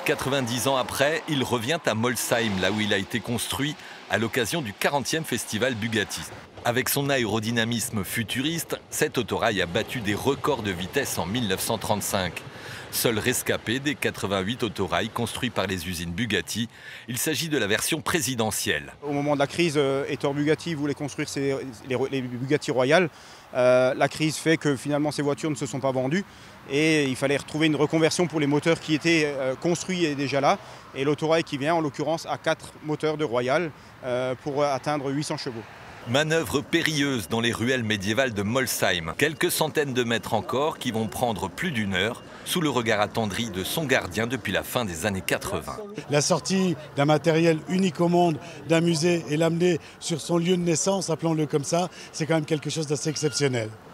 90 ans après, il revient à Molsheim, là où il a été construit à l'occasion du 40e festival Bugatti. Avec son aérodynamisme futuriste, cet autorail a battu des records de vitesse en 1935. Seul rescapé des 88 autorails construits par les usines Bugatti, il s'agit de la version présidentielle. Au moment de la crise, Ettore Bugatti voulait construire les Bugatti Royale. La crise fait que finalement ces voitures ne se sont pas vendues et il fallait retrouver une reconversion pour les moteurs qui étaient construits et déjà là. Et l'autorail qui vient en l'occurrence a 4 moteurs de Royal pour atteindre 800 chevaux. Manœuvre périlleuse dans les ruelles médiévales de Molsheim. Quelques centaines de mètres encore qui vont prendre plus d'une heure sous le regard attendri de son gardien depuis la fin des années 80. La sortie d'un matériel unique au monde, d'un musée et l'amener sur son lieu de naissance, appelons-le comme ça, c'est quand même quelque chose d'assez exceptionnel.